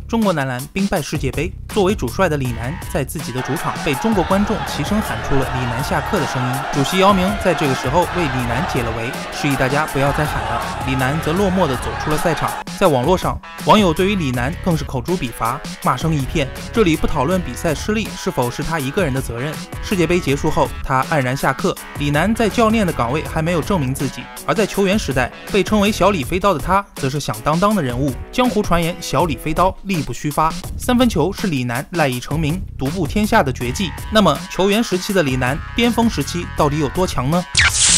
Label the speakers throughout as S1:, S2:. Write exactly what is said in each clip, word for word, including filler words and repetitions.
S1: 中国男篮兵败世界杯，作为主帅的李楠在自己的主场被中国观众齐声喊出了“李楠下课”的声音。主席姚明在这个时候为李楠解了围，示意大家不要再喊了。李楠则落寞地走出了赛场。在网络上，网友对于李楠更是口诛笔伐，骂声一片。这里不讨论比赛失利是否是他一个人的责任。世界杯结束后，他黯然下课。李楠在教练的岗位还没有证明自己，而在球员时代，被称为小李飞刀的他，则是响当当的人物。江湖传言，小李飞刀力不虚发，三分球是李楠赖以成名、独步天下的绝技。那么，球员时期的李楠，巅峰时期到底有多强呢？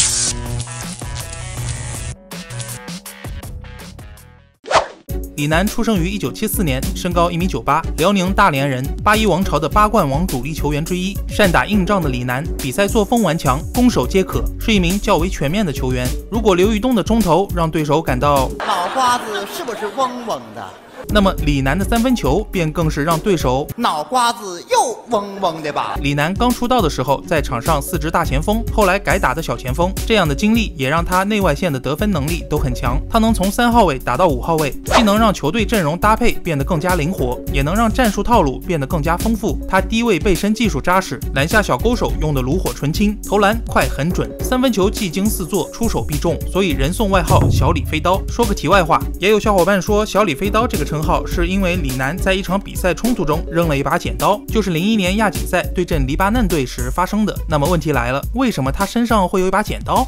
S1: 李楠出生于一九七四年，身高一米九八，辽宁大连人，八一王朝的八冠王主力球员之一。善打硬仗的李楠，比赛作风顽强，攻守皆可，是一名较为全面的球员。如果刘玉东的中投让对手感到
S2: 脑瓜子是不是嗡嗡的，
S1: 那么李楠的三分球便更是让对手
S2: 脑瓜子又嗡嗡的吧。
S1: 李楠刚出道的时候，在场上四支大前锋，后来改打的小前锋，这样的经历也让他内外线的得分能力都很强。他能从三号位打到五号位，既能让球队阵容搭配变得更加灵活，也能让战术套路变得更加丰富。他低位背身技术扎实，篮下小勾手用的炉火纯青，投篮快很准，三分球技惊四座，出手必中，所以人送外号小李飞刀。说个题外话，也有小伙伴说小李飞刀这个称号是因为李楠在一场比赛冲突中扔了一把剪刀，就是零一年亚锦赛对阵黎巴嫩队时发生的。那么问题来了，为什么他身上会有一把剪刀？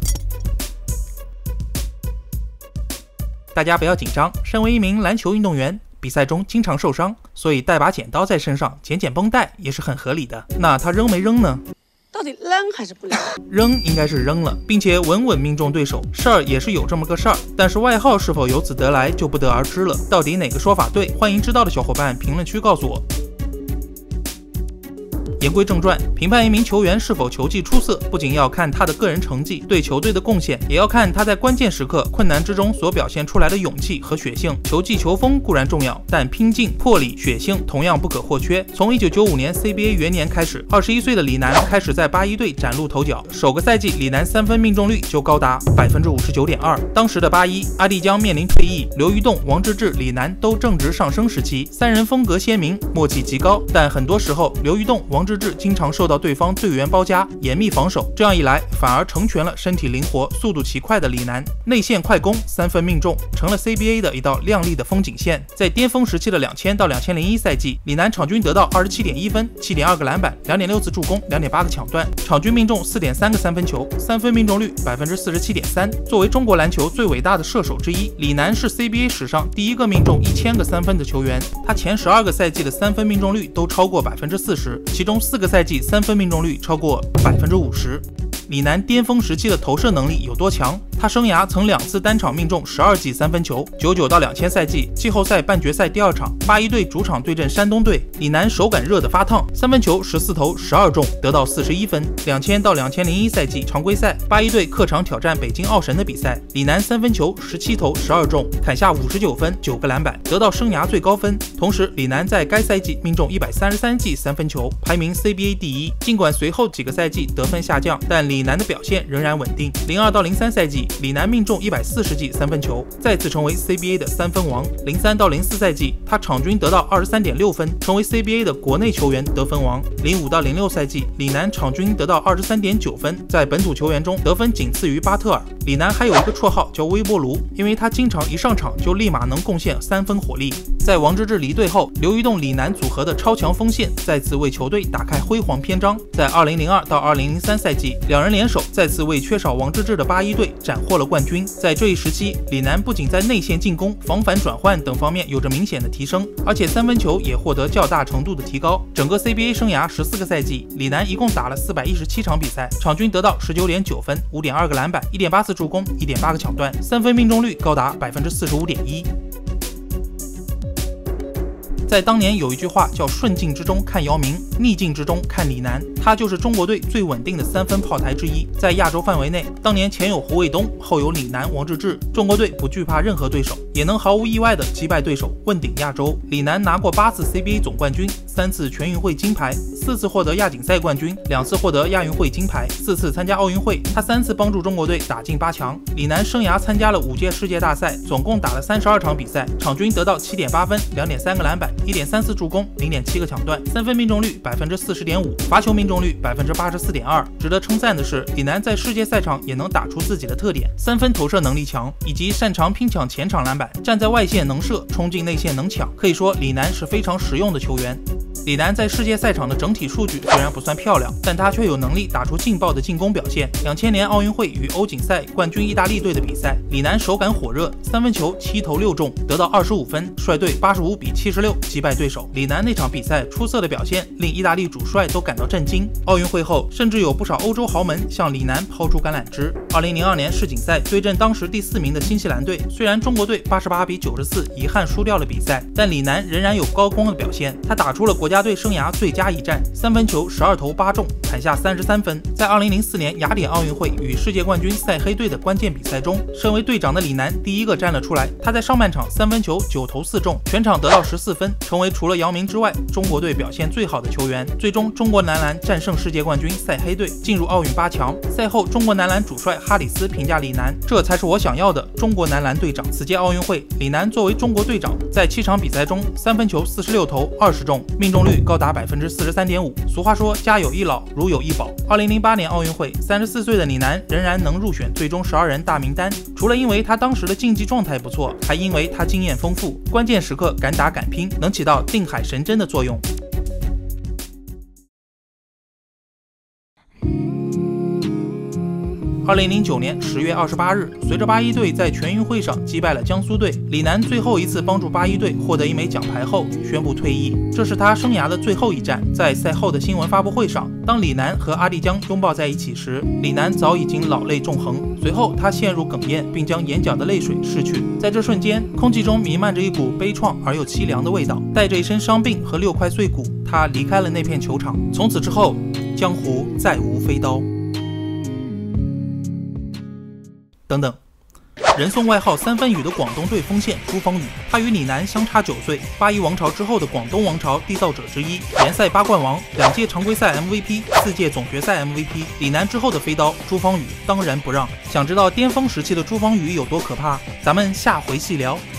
S1: 大家不要紧张，身为一名篮球运动员，比赛中经常受伤，所以带把剪刀在身上，剪剪绷带也是很合理的。那他扔没扔呢？
S3: 到底扔还是不扔？
S1: 扔应该是扔了，并且稳稳命中对手。事儿也是有这么个事儿，但是外号是否由此得来就不得而知了。到底哪个说法对？欢迎知道的小伙伴评论区告诉我。言归正传，评判一名球员是否球技出色，不仅要看他的个人成绩对球队的贡献，也要看他在关键时刻、困难之中所表现出来的勇气和血性。球技、球风固然重要，但拼劲、魄力、血性同样不可或缺。从一九九五年 C B A 元年开始，二十一岁的李楠开始在八一队崭露头角。首个赛季，李楠三分命中率就高达百分之五十九点二。当时的八一，阿弟将面临退役，刘玉栋、王治郅、李楠都正值上升时期，三人风格鲜明，默契极高。但很多时候，刘玉栋、王治郅经常受到对方队员包夹，严密防守，这样一来反而成全了身体灵活、速度奇快的李楠。内线快攻，三分命中，成了 C B A 的一道亮丽的风景线。在巅峰时期的两千到两千零一赛季，李楠场均得到二十七点一分、七点二个篮板、两点六次助攻、两点八个抢断，场均命中四点三个三分球，三分命中率百分之四十七点三。作为中国篮球最伟大的射手之一，李楠是 C B A 史上第一个命中一千个三分的球员。他前十二个赛季的三分命中率都超过百分之四十，其中四个赛季三分命中率超过百分之五十。李楠巅峰时期的投射能力有多强？他生涯曾两次单场命中十二记三分球。九九到两千赛季季后赛半决赛第二场，八一队主场对阵山东队，李楠手感热得发烫，三分球十四投十二中，得到四十一分。两千到两千零一赛季常规赛，八一队客场挑战北京奥神的比赛，李楠三分球十七投十二中，砍下五十九分、九个篮板，得到生涯最高分。同时，李楠在该赛季命中一百三十三记三分球，排名 C B A 第一。尽管随后几个赛季得分下降，但李楠的表现仍然稳定。零二到零三赛季，李楠命中一百四十记三分球，再次成为 C B A 的三分王。零三到零四赛季，他场均得到二十三点六分，成为 C B A 的国内球员得分王。零五到零六赛季，李楠场均得到二十三点九分，在本土球员中得分仅次于巴特尔。李楠还有一个绰号叫微波炉，因为他经常一上场就立马能贡献三分火力。在王治郅离队后，刘玉栋、李楠组合的超强锋线再次为球队打开辉煌篇章。在二零零二到二零零三赛季，两人联手再次为缺少王治郅的八一队斩获了冠军。在这一时期，李楠不仅在内线进攻、防反转换等方面有着明显的提升，而且三分球也获得较大程度的提高。整个 C B A 生涯十四个赛季，李楠一共打了四百一十七场比赛，场均得到十九点九分、五点二个篮板、一点八次助攻、一点八个抢断，三分命中率高达百分之四十五点一。在当年有一句话叫顺境之中看姚明，逆境之中看李楠，他就是中国队最稳定的三分炮台之一。在亚洲范围内，当年前有胡卫东，后有李楠、王治郅，中国队不惧怕任何对手，也能毫无意外的击败对手，问鼎亚洲。李楠拿过八次 C B A 总冠军， 三次全运会金牌，四次获得亚锦赛冠军，两次获得亚运会金牌，四次参加奥运会。他三次帮助中国队打进八强。李楠生涯参加了五届世界大赛，总共打了三十二场比赛，场均得到 七点八分、两点三个篮板、一点三四助攻、零点七个抢断，三分命中率 百分之四十点五， 罚球命中率 百分之八十四点二。值得称赞的是，李楠在世界赛场也能打出自己的特点，三分投射能力强，以及擅长拼抢前场篮板，站在外线能射，冲进内线能抢。可以说，李楠是非常实用的球员。李楠在世界赛场的整体数据虽然不算漂亮，但他却有能力打出劲爆的进攻表现。两千年奥运会与欧锦赛冠军意大利队的比赛，李楠手感火热，三分球七投六中，得到二十五分，率队八十五比七十六击败对手。李楠那场比赛出色的表现令意大利主帅都感到震惊。奥运会后，甚至有不少欧洲豪门向李楠抛出橄榄枝。二零零二年世锦赛对阵当时第四名的新西兰队，虽然中国队八十八比九十四遗憾输掉了比赛，但李楠仍然有高光的表现。他打出了国家队生涯最佳一战，三分球十二投八中，砍下三十三分。在二零零四年雅典奥运会与世界冠军塞黑队的关键比赛中，身为队长的李楠第一个站了出来。他在上半场三分球九投四中，全场得到十四分，成为除了姚明之外中国队表现最好的球员。最终，中国男篮战胜世界冠军塞黑队，进入奥运八强。赛后，中国男篮主帅哈里斯评价李楠：“这才是我想要的中国男篮队长。”此届奥运会，李楠作为中国队长，在七场比赛中三分球四十六投二十中，命中率高达百分之四十三点五。俗话说，家有一老，如有一宝。二零零八年奥运会，三十四岁的李楠仍然能入选最终十二人大名单，除了因为他当时的竞技状态不错，还因为他经验丰富，关键时刻敢打敢拼，能起到定海神针的作用。二零零九年十月二十八日，随着八一队在全运会上击败了江苏队，李楠最后一次帮助八一队获得一枚奖牌后宣布退役，这是他生涯的最后一战。在赛后的新闻发布会上，当李楠和阿迪江拥抱在一起时，李楠早已经老泪纵横，随后他陷入哽咽，并将眼角的泪水拭去。在这瞬间，空气中弥漫着一股悲怆而又凄凉的味道，带着一身伤病和六块碎骨，他离开了那片球场。从此之后，江湖再无飞刀。等等，人送外号三分雨的广东队锋线朱芳雨，他与李楠相差九岁，八一王朝之后的广东王朝缔造者之一，联赛八冠王，两届常规赛 M V P， 四届总决赛 M V P。李楠之后的飞刀朱芳雨当仁不让。想知道巅峰时期的朱芳雨有多可怕？咱们下回细聊。